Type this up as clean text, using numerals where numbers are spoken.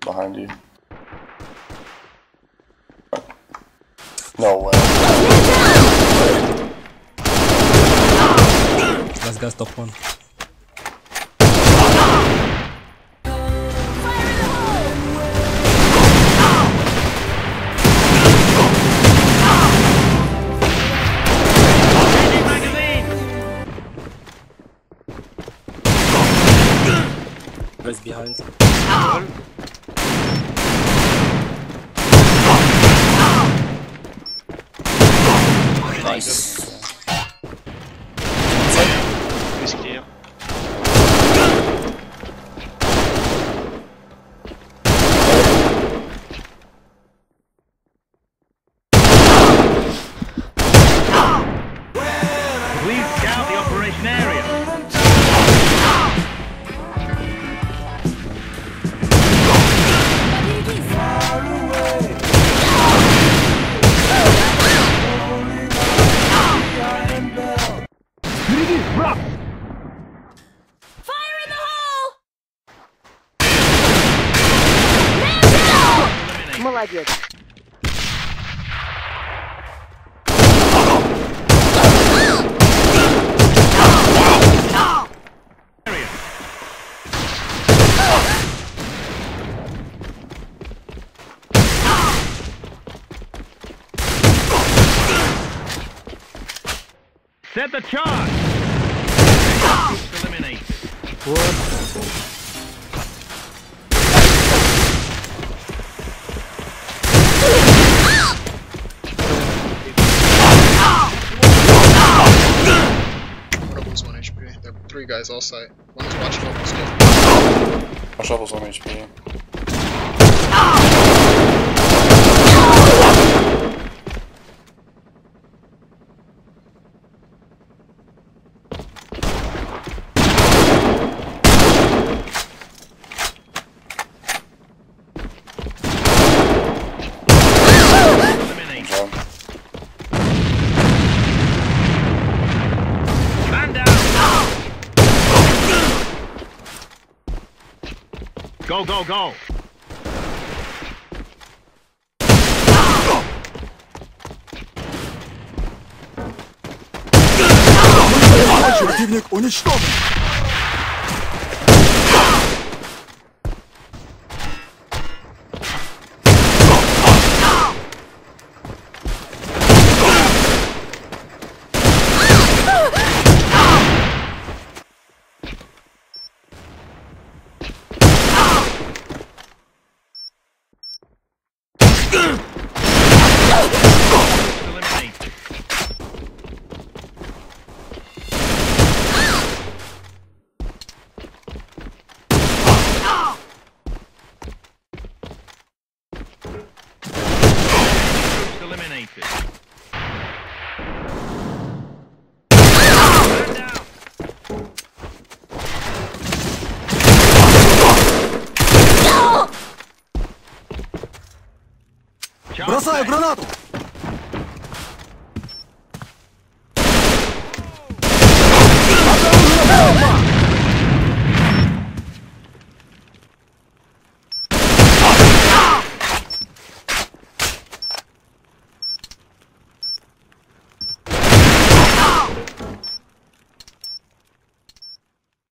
behind you. No way. Last guy's top one. Guys behind. Nice. He's clear. Please scout the operation area. Молодец. Set the charge. Eliminate. Rebels 1 HP. There are 3 guys all site. One is watching Rebels too. My shovel's 1 HP. Eliminate. Job. Man down. Go, go, go. Противник уничтожен! Eliminate. Eliminated. Man down. Charge Бросаю back. гранату!